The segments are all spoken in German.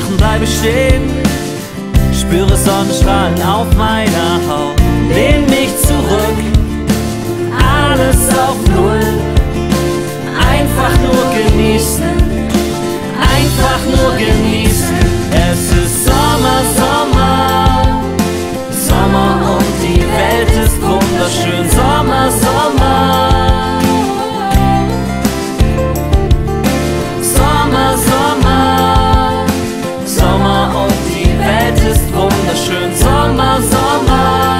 Lachen bleibe stehen, spüre Sonnenstrahlen auf meiner Haut. Lehn mich zurück, alles auf Null. Einfach nur genießen, einfach nur genießen. Es ist Sommer, Sommer, Sommer und die Welt ist wunderschön. Sommer, Sommer, Sommer, Sommer, Sommer und die Welt ist wunderschön. Sommer, Sommer.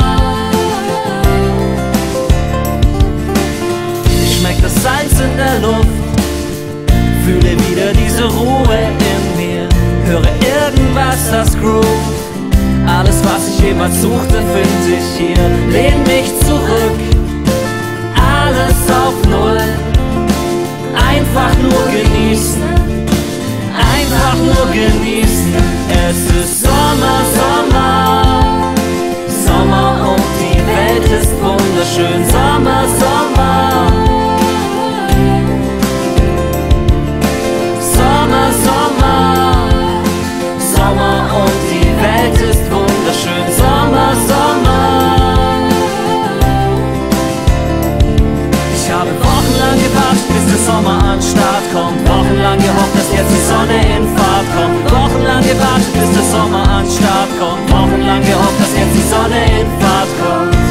Ich schmeck das Salz in der Luft, fühle wieder diese Ruhe in mir, höre irgendwas, das groove. Alles, was ich jemals suchte, finde ich hier. Lehn mich zurück, alles auf Null. Einfach nur genießen, einfach nur genießen. Es ist Sommer, Sommer, Sommer und die Welt ist wunderschön. Sommer, Sommer, Sommer, Sommer, Sommer und die Welt ist wunderschön. Sommer, Sommer. Ich habe wochenlang gewartet, bis der Sommer an den Start kommt. Wochenlang gehofft, dass jetzt die Sonne in Fahrt kommt. Wochenlang gewartet, bis der Sommer an den Start kommt. Wochenlang gehofft, dass jetzt die Sonne in Fahrt kommt.